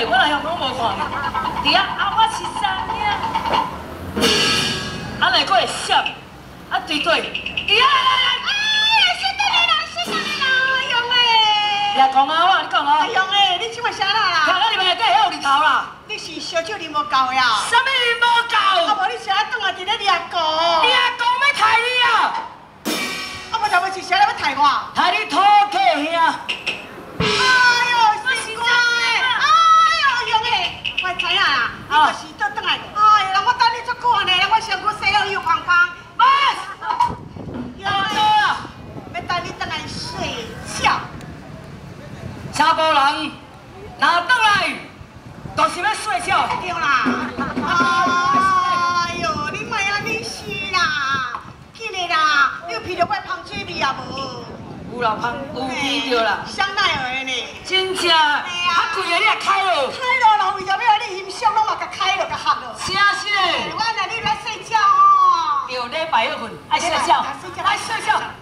对，我来用拢无看。伫啊，我是啥物？安尼佫会闪，啊对对，呀！来讲啊，我你讲啊。 勇诶，你即摆啥啦？ 看到你们内底遐有日头啦。 你是烧酒啉无够呀？ 啥物啉无够？ 啊无你啥顿啊伫咧掠狗？ 掠狗要杀你啊！ 啊无就要是啥要杀我？ 杀你土客兄。 哎呦，是我诶！哎呦，勇诶，我知影啦，你就是倒转来。哎呀，我等你足久呢，我身躯洗好又胖胖。 喂， 勇诶，要等你转来睡觉。 查甫人若转来，就是要睡觉。 对啦。哎呦，你莫安尼死啦！紧的啦，你有闻到我芳水味啊无？ 有啦，芳有闻到啦。 香奈儿的呢？ 真正，较贵的你也开了。 开了啦，为着要你欣赏，我嘛甲开了，甲合了。 啥事？ 我那你来睡觉哦。 有礼拜2份，爱睡觉，爱睡觉。